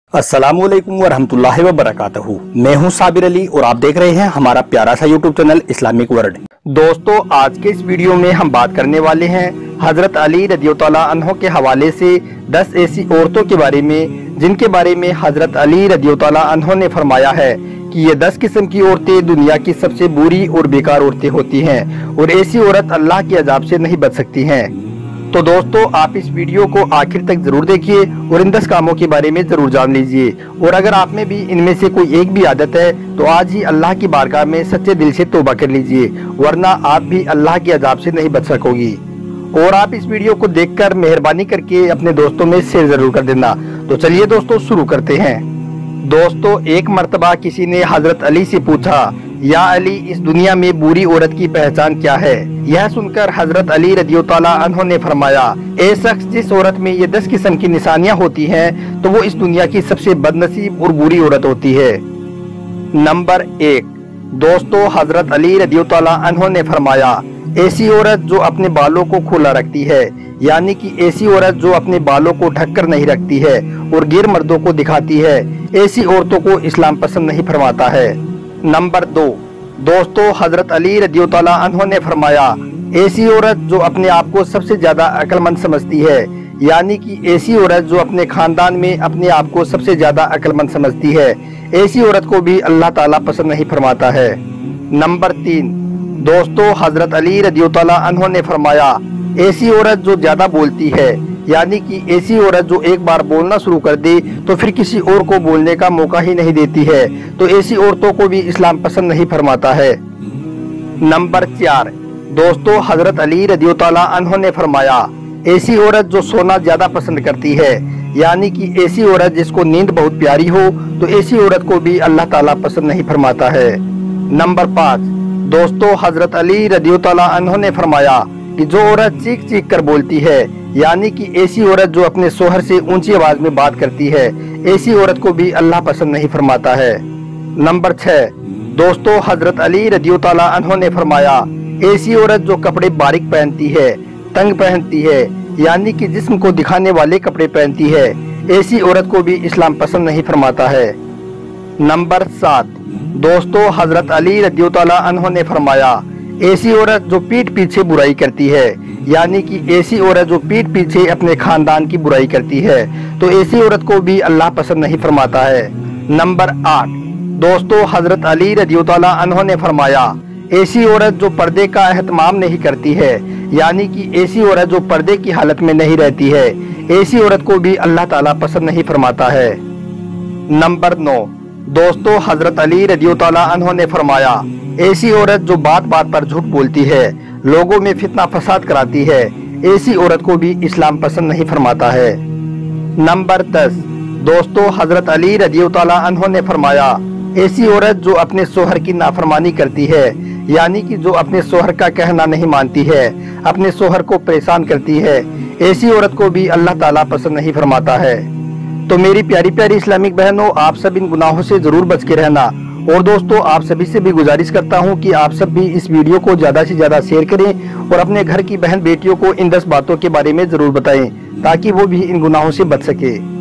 अस्सलामुअलैकुम वरहमतुल्लाहि वबरकातुहू। मैं हूं साबिर अली और आप देख रहे हैं हमारा प्यारा सा यूट्यूब चैनल इस्लामिक वर्ल्ड। दोस्तों, आज के इस वीडियो में हम बात करने वाले हैं हजरत अली रदियल्लाहु अन्हु के हवाले से 10 ऐसी औरतों के बारे में जिनके बारे में हजरत अली रदियल्लाहु अन्हु ने फरमाया है कि ये 10 किस्म की औरतें दुनिया की सबसे बुरी और बेकार औरतें होती हैं और ऐसी औरत अल्लाह के अजाब से नहीं बच सकती हैं। तो दोस्तों, आप इस वीडियो को आखिर तक जरूर देखिए और इन 10 कामों के बारे में जरूर जान लीजिए। और अगर आप में भी इनमें से कोई एक भी आदत है तो आज ही अल्लाह की बारगाह में सच्चे दिल से तौबा कर लीजिए, वरना आप भी अल्लाह के अजाब से नहीं बच सकोगी। और आप इस वीडियो को देखकर मेहरबानी करके अपने दोस्तों में शेयर जरूर कर देना। तो चलिए दोस्तों, शुरू करते हैं। दोस्तों, एक मर्तबा किसी ने हजरत अली से पूछा, या अली, इस दुनिया में बुरी औरत की पहचान क्या है? यह सुनकर हजरत अली रदियल्लाहु अन्हु ने फरमाया, ए शख्स, जिस औरत में ये 10 किस्म की निशानियां होती हैं तो वो इस दुनिया की सबसे बदनसीब और बुरी औरत होती है। नंबर 1, दोस्तों, हजरत अली रदियल्लाहु अन्हु ने फरमाया, ऐसी औरत जो अपने बालों को खुला रखती है, यानी कि ऐसी औरत जो अपने बालों को ढककर नहीं रखती है और गैर मर्दों को दिखाती है, ऐसी औरतों को इस्लाम पसंद नहीं फरमाता है। नंबर 2, दोस्तों, हजरत अली रदियल्लाहु अन्हु ने फरमाया, ऐसी औरत जो अपने आप को सबसे ज्यादा अक्लमंद समझती है, यानी कि ऐसी औरत जो अपने खानदान में अपने आप को सबसे ज्यादा अक्लमंद समझती है, ऐसी औरत को भी अल्लाह ताला पसंद नहीं फरमाता है। नंबर 3, दोस्तों, हजरत अली रदियल्लाहु अन्हु ने फरमाया, ऐसी औरत जो ज्यादा बोलती है, यानी कि ऐसी औरत जो एक बार बोलना शुरू कर दे तो फिर किसी और को बोलने का मौका ही नहीं देती है, तो ऐसी औरतों को भी इस्लाम पसंद नहीं फरमाता है। नंबर 4, दोस्तों, हजरत अली रदियल्लाहु अन्हु ने फरमाया, ऐसी औरत जो सोना ज्यादा पसंद करती है, यानी कि ऐसी औरत जिसको नींद बहुत प्यारी हो, तो ऐसी औरत को भी अल्लाह ताला पसंद नहीं फरमाता है। नंबर 5, दोस्तों, हजरत अली रदियल्लाहु अन्हु ने फरमाया कि जो औरत चीख चीख कर बोलती है, यानी कि ऐसी औरत जो अपने शोहर से ऊंची आवाज में बात करती है, ऐसी औरत को भी अल्लाह पसंद नहीं फरमाता है। नंबर 6, दोस्तों, हजरत अली रदियल्लाहु अन्हु ने फरमाया, ऐसी औरत जो कपड़े बारीक पहनती है, तंग पहनती है, यानी कि जिस्म को दिखाने वाले कपड़े पहनती है, ऐसी औरत को भी इस्लाम पसंद नहीं फरमाता है। नंबर 7, दोस्तों, हजरत अली रदियल्लाहु अन्हु ने फरमाया, ऐसी औरत जो पीठ पीछे बुराई करती है, यानी कि ऐसी औरत जो पीठ पीछे अपने खानदान की बुराई करती है, तो ऐसी औरत को भी अल्लाह पसंद नहीं फरमाता है। नंबर 8, दोस्तों, हजरत अली रदियल्लाहु अन्हु ने फरमाया, ऐसी औरत जो पर्दे का एहतमाम नहीं करती है, यानी कि ऐसी औरत जो पर्दे की हालत में नहीं रहती है, ऐसी औरत को भी अल्लाह ताला पसंद नहीं फरमाता है। नंबर 9, दोस्तों, हजरत अली रदियल्लाहु अन्हु ने फरमाया, ऐसी औरत जो बात बात पर झूठ बोलती है, लोगों में फितना फसाद कराती है, ऐसी औरत को भी इस्लाम पसंद नहीं फरमाता है। नंबर 10, दोस्तों, हजरत अली रदियल्लाहु अन्हु ने फरमाया, ऐसी औरत जो अपने शोहर की नाफरमानी करती है, यानी कि जो अपने शोहर का कहना नहीं मानती है, अपने शोहर को परेशान करती है, ऐसी औरत को भी अल्लाह ताला पसंद नहीं फरमाता है। तो मेरी प्यारी प्यारी इस्लामिक बहनों, आप सब इन गुनाहों से जरूर बच के रहना। और दोस्तों, आप सभी से भी गुजारिश करता हूं कि आप सब भी इस वीडियो को ज्यादा से ज्यादा शेयर करें और अपने घर की बहन बेटियों को इन 10 बातों के बारे में जरूर बताएं, ताकि वो भी इन गुनाहों से बच सके।